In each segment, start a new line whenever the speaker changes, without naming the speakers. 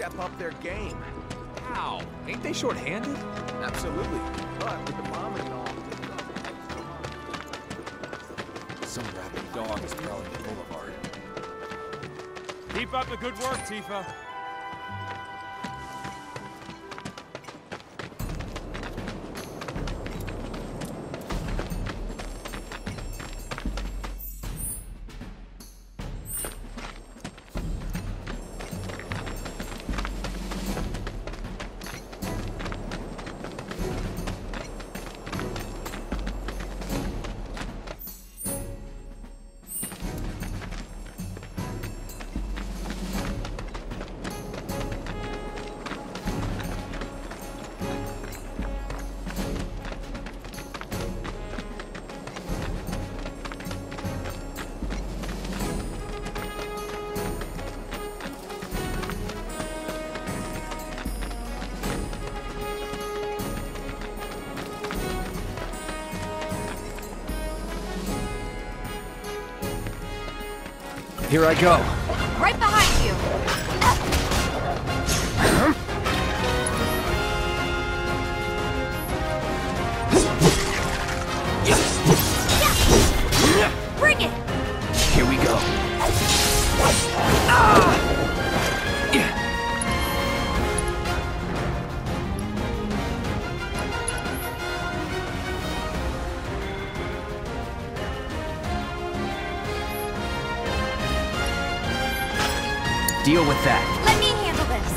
step up their game.
Ow! Ain't they short-handed?
Absolutely. But with the bombing and all...
Some rabid dog is prowling the boulevard.
Keep up the good work, Tifa.
Here I go.
Right behind you. Bring it.
Here we go. Deal with that.
Let me handle this.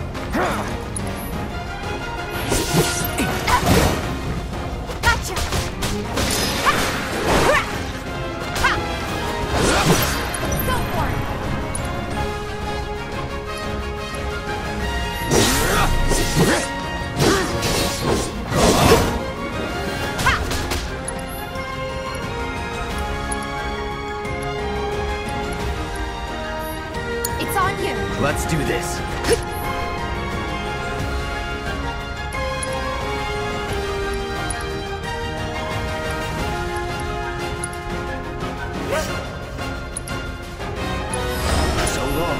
Gotcha. Go for it. It's on you.
Let's do this. So long.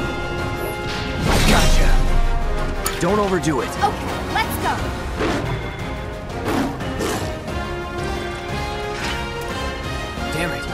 Gotcha. Don't overdo it.
Okay, let's go.
Damn it.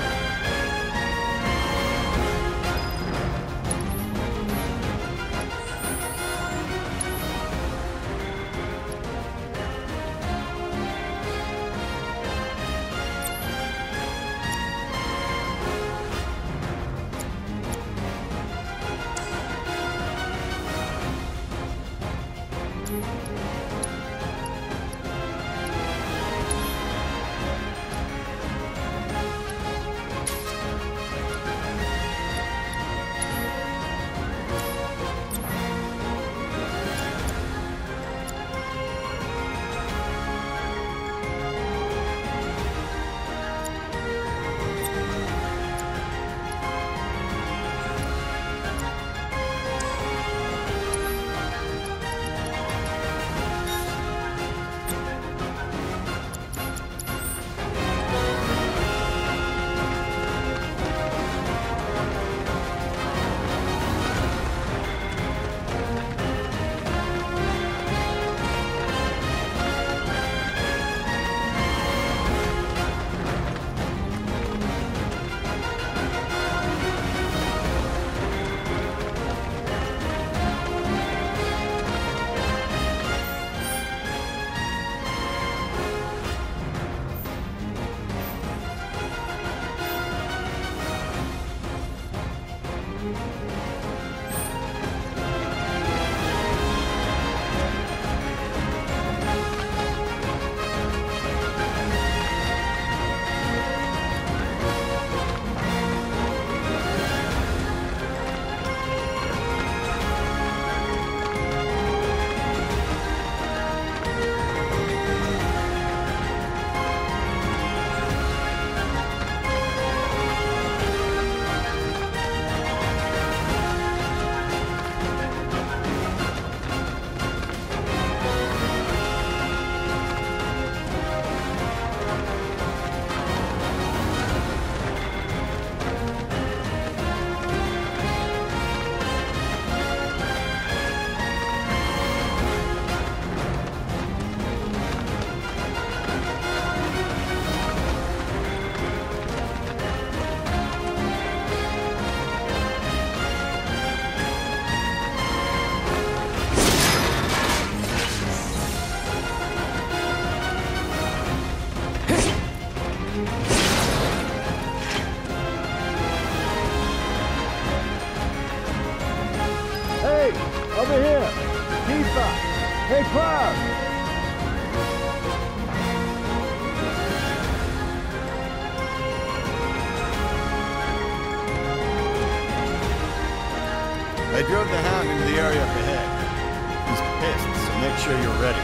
area up ahead. He's pissed, so make sure you're ready.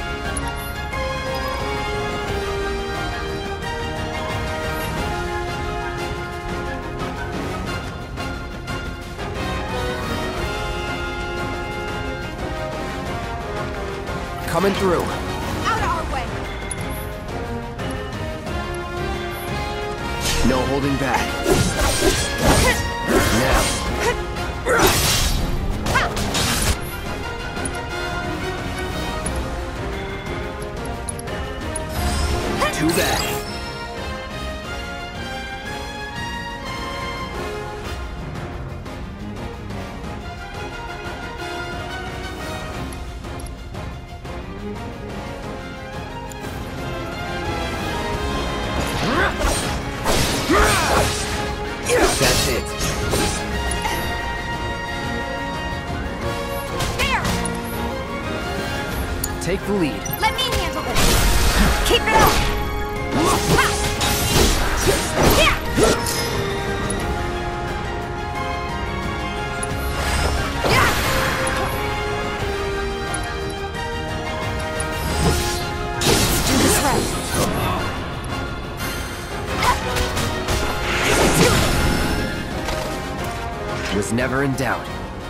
Coming through.
Out of our way.
No holding back. Now. Too bad. That's it.
There!
Take the lead.
Let me handle this. Keep it up! Ha! Yeah! Yeah! Let's do this right.
Was never in doubt.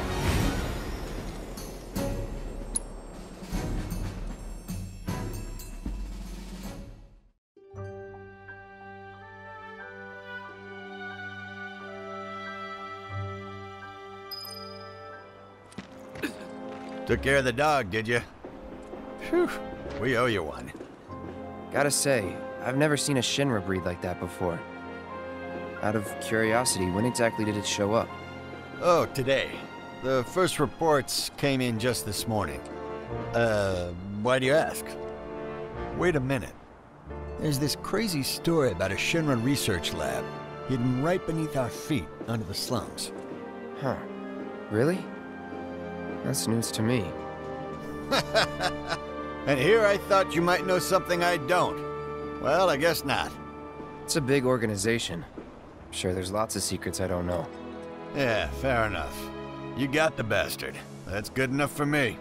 Took care of the dog, did you? Phew, we owe you one.
Gotta say, I've never seen a Shinra breed like that before. Out of curiosity, when exactly did it show up?
Oh, today. The first reports came in just this morning. Why do you ask? Wait a minute. There's this crazy story about a Shinra research lab hidden right beneath our feet under the slums.
Huh. Really? That's news to me.
And here I thought you might know something I don't. Well, I guess not.
It's a big organization. I'm sure there's lots of secrets I don't know.
Yeah, fair enough. You got the bastard. That's good enough for me.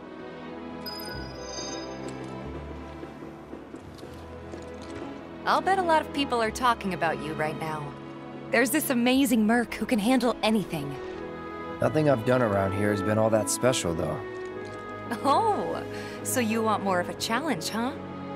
I'll bet a lot of people are talking about you right now. There's this amazing merc who can handle anything.
Nothing I've done around here has been all that special, though.
Oh, so you want more of a challenge, huh?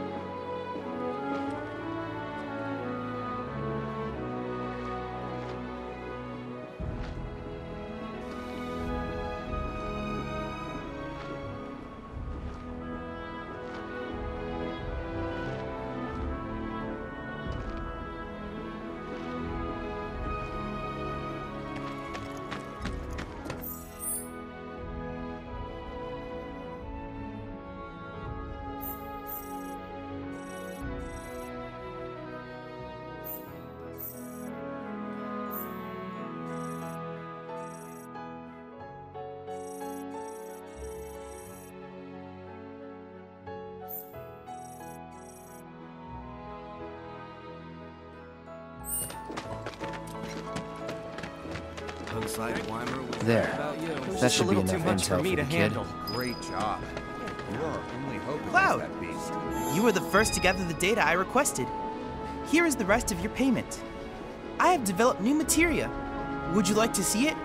There. That should be enough intel for the kid.
Great job. You're our only hope against
Cloud!
that beast.
You were the first to gather the data I requested. Here is the rest of your payment. I have developed new materia. Would you like to see it?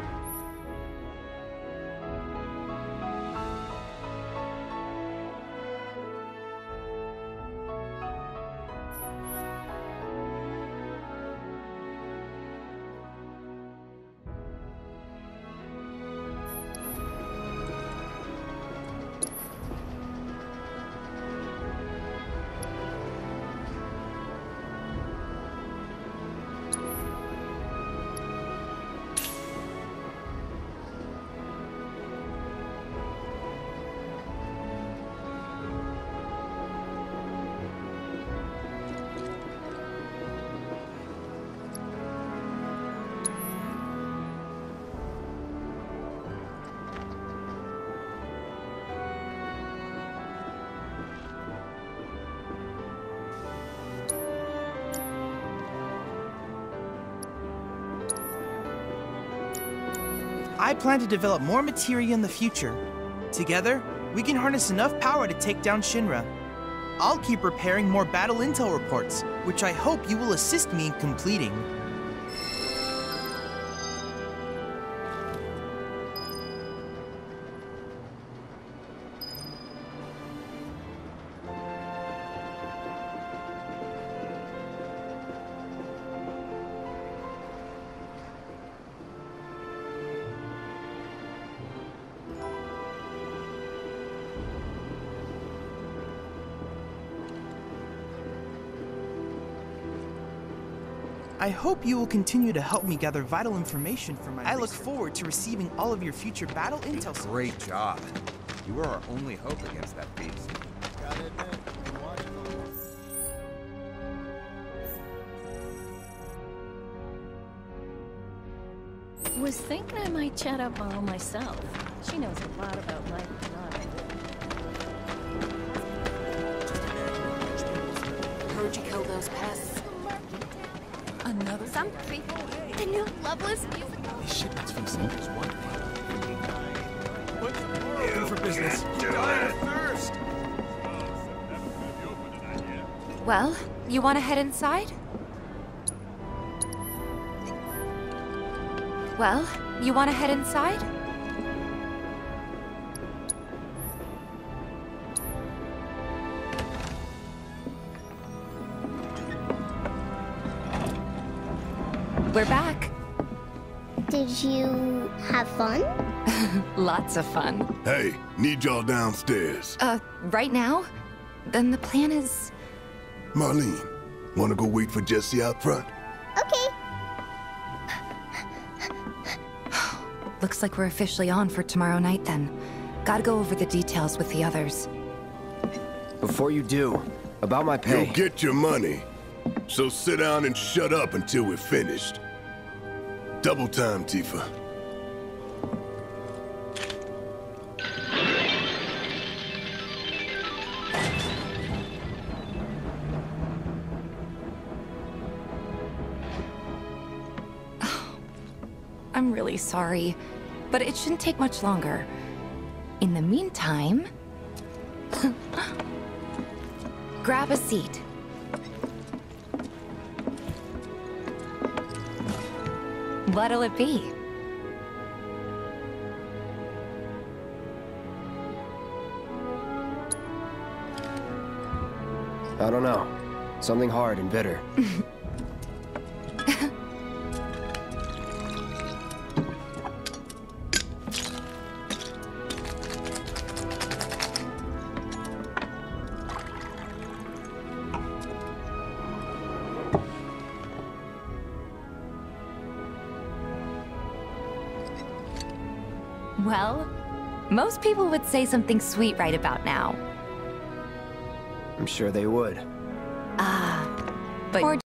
I plan to develop more materia in the future. Together, we can harness enough power to take down Shinra. I'll keep preparing more battle intel reports, which I hope you will assist me in completing. I hope you will continue to help me gather vital information for my I look forward to receiving all of your future battle intel.
Great job. You are our only hope against that beast.
Was thinking I might chat up Mom myself. She knows a lot about life and love.
Heard you killed those pests.
Another
Some people, the new Loveless music.
These shipments from Santa's one thing. For business. Die first.
Well, you want to head inside? Well, you want to head inside? We're back.
Did you have fun?
Lots of fun.
Hey, need y'all downstairs.
Right now? Then the plan is...
Marlene, wanna go wait for Jesse out front?
Okay.
Looks like we're officially on for tomorrow night then. Gotta go over the details with the others.
Before you do, about my pay.
You'll get your money. So sit down and shut up until we're finished. Double time, Tifa.
I'm really sorry, but it shouldn't take much longer. In the meantime... grab a seat. What'll it be?
I don't know. Something hard and bitter.
Well, most people would say something sweet right about now.
I'm sure they would.
But